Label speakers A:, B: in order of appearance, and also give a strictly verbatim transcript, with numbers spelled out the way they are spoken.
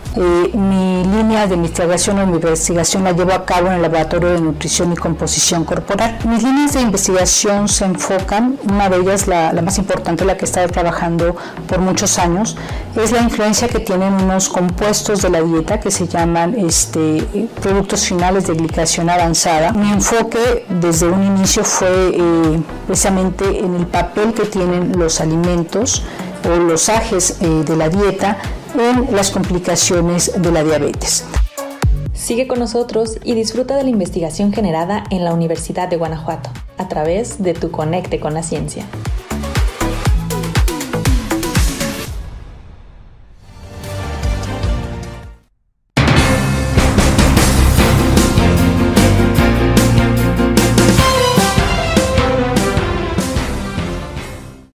A: Eh, mi línea de investigación o mi investigación la llevo a cabo en el Laboratorio de Nutrición y Composición Corporal. Mis líneas de investigación se enfocan, una de ellas, la, la más importante, la que he estado trabajando por muchos años, es la influencia que tienen unos compuestos de la dieta que se llaman este, productos finales de glicación avanzada. Mi enfoque desde un inicio fue eh, precisamente en el papel que tienen los alimentos o los ajes eh, de la dieta en las complicaciones de la diabetes.
B: Sigue con nosotros y disfruta de la investigación generada en la Universidad de Guanajuato a través de Tu Conecte con la Ciencia.